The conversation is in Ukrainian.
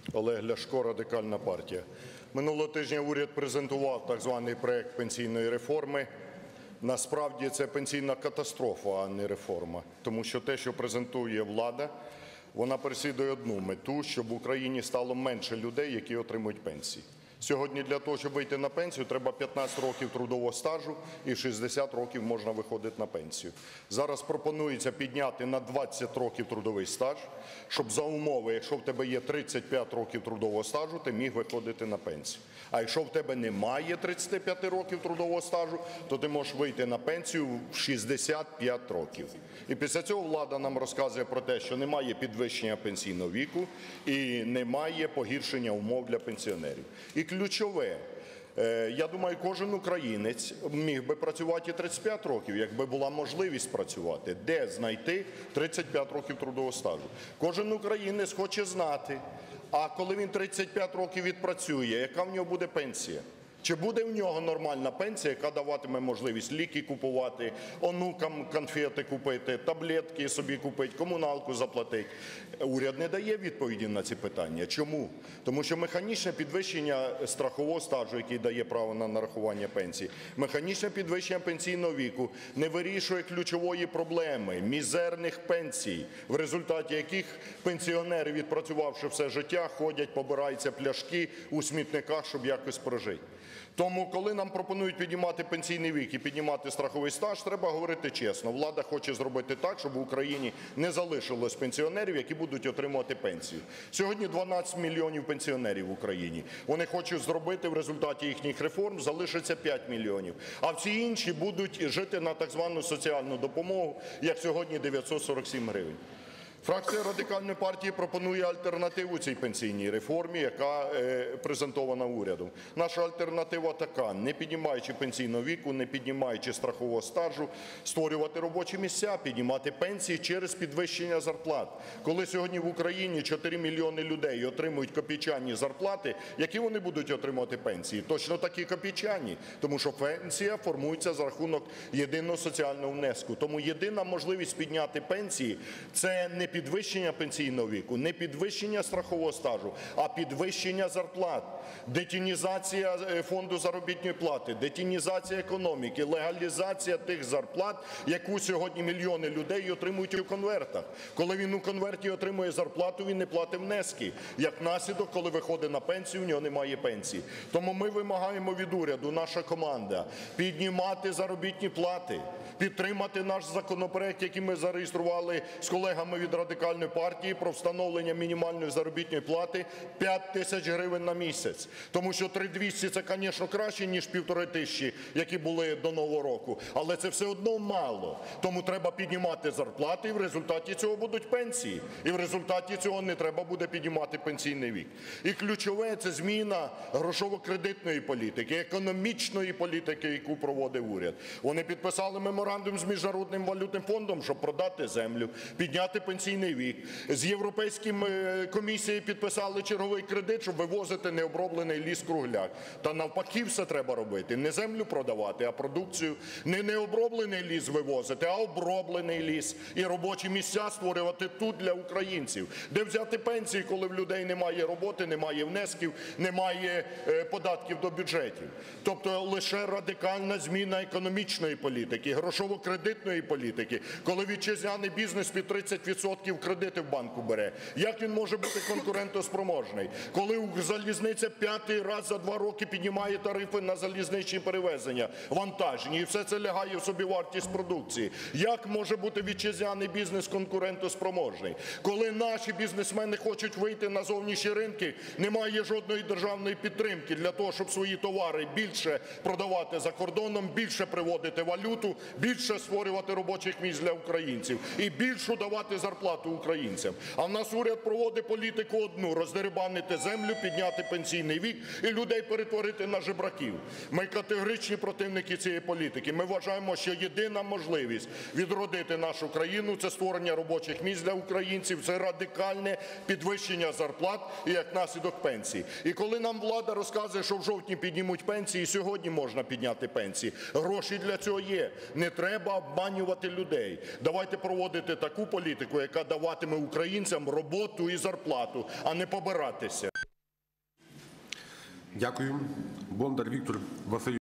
Олег Ляшко, Радикальна партія. Минулого тижня уряд презентував так званий проект пенсійної реформи. Насправді це пенсійна катастрофа, а не реформа. Тому що те, що презентує влада, вона переслідує одну мету – щоб в Україні стало менше людей, які отримують пенсії. Сьогодні для того, щоб вийти на пенсію, треба 15 років трудового стажу і 60 років можна виходити на пенсію. Зараз пропонується підняти на 20 років трудовий стаж, щоб за умови, якщо в тебе є 35 років трудового стажу, ти міг виходити на пенсію. А якщо в тебе немає 35 років трудового стажу, то ти можеш вийти на пенсію в 65 років. І після цього влада нам розказує про те, що немає підвищення пенсійного віку і немає погіршення умов для пенсіонерів. І ключове, я думаю, кожен українець міг би працювати і 35 років, якби була можливість працювати. Де знайти 35 років трудового стажу? Кожен українець хоче знати, а коли він 35 років відпрацює, яка в нього буде пенсія? Чи буде в нього нормальна пенсія, яка даватиме можливість ліки купувати, онукам конфети купити, таблетки собі купити, комуналку заплатити? Уряд не дає відповіді на ці питання. Чому? Тому що механічне підвищення страхового стажу, який дає право на нарахування пенсії, механічне підвищення пенсійного віку не вирішує ключової проблеми – мізерних пенсій, в результаті яких пенсіонери, відпрацювавши все життя, ходять, побираються пляшки у смітниках, щоб якось прожити. Тому, коли нам пропонують піднімати пенсійний вік і піднімати страховий стаж, треба говорити чесно. Влада хоче зробити так, щоб в Україні не залишилось пенсіонерів, які будуть отримувати пенсію. Сьогодні 12 мільйонів пенсіонерів в Україні. Вони хочуть зробити в результаті їхніх реформ, залишиться 5 мільйонів. А всі інші будуть жити на так звану соціальну допомогу, як сьогодні 947 гривень. Фракція Радикальної партії пропонує альтернативу цій пенсійній реформі, яка презентована урядом. Наша альтернатива така: не піднімаючи пенсійного віку, не піднімаючи страхового стажу, створювати робочі місця, піднімати пенсії через підвищення зарплат. Коли сьогодні в Україні 4 мільйони людей отримують копійчані зарплати, які вони будуть отримувати пенсії? Точно такі копійчані, тому що пенсія формується за рахунок єдиного соціального внеску. Тому єдина можливість підняти пенсії – це не підвищення пенсійного віку, не підвищення страхового стажу, а підвищення зарплат, детінізація фонду заробітної плати, детінізація економіки, легалізація тих зарплат, яку сьогодні мільйони людей отримують у конвертах. Коли він у конверті отримує зарплату, він не платить внески. Як наслідок, коли виходить на пенсію, у нього немає пенсії. Тому ми вимагаємо від уряду, наша команда, піднімати заробітні плати, підтримати наш законопроект, який ми зареєстрували з колегами від Радикальної партії, про встановлення мінімальної заробітної плати 5 тисяч гривень на місяць. Тому що 3200 – це, звісно, краще, ніж 1500, які були до Нового року. Але це все одно мало. Тому треба піднімати зарплати, і в результаті цього будуть пенсії. І в результаті цього не треба буде піднімати пенсійний вік. І ключове – це зміна грошово-кредитної політики, економічної політики, яку проводив уряд. Вони підписали меморандум з Міжнародним валютним фондом, щоб продати землю, підняти пенсійний вік. З Європейським комісією підписали черговий кредит, щоб вивозити необроблений ліс-кругляк. Та навпаки все треба робити. Не землю продавати, а продукцію. Не необроблений ліс вивозити, а оброблений ліс. І робочі місця створювати тут для українців. Де взяти пенсії, коли в людей немає роботи, немає внесків, немає податків до бюджетів. Тобто лише радикальна зміна економічної політики, грошово-кредитної політики, коли вітчизняний бізнес під 30% кредити в банку бере. Як він може бути конкурентоспроможний? Коли залізниця 5-й раз за 2 роки піднімає тарифи на залізничні перевезення, вантажні, і все це лягає в собівартість продукції. Як може бути вітчизняний бізнес конкурентоспроможний? Коли наші бізнесмени хочуть вийти на зовнішні ринки, немає жодної державної підтримки для того, щоб свої товари більше продавати за кордоном, більше приводити валюту, більше створювати робочих місць для українців і більшу давати зарплату українцям. А в нас уряд проводить політику одну – роздерибанити землю, підняти пенсійний вік і людей перетворити на жебраків. Ми категоричні противники цієї політики. Ми вважаємо, що єдина можливість відродити нашу країну – це створення робочих місць для українців, це радикальне підвищення зарплат і як наслідок пенсій. І коли нам влада розказує, що в жовтні піднімуть пенсії, сьогодні можна підняти пенсії. Гроші для цього є. Не треба обманювати людей. Давайте проводити таку політику, яка яка даватиме українцям роботу і зарплату, а не побиратися. Дякую. Бондар Віктор Васильович.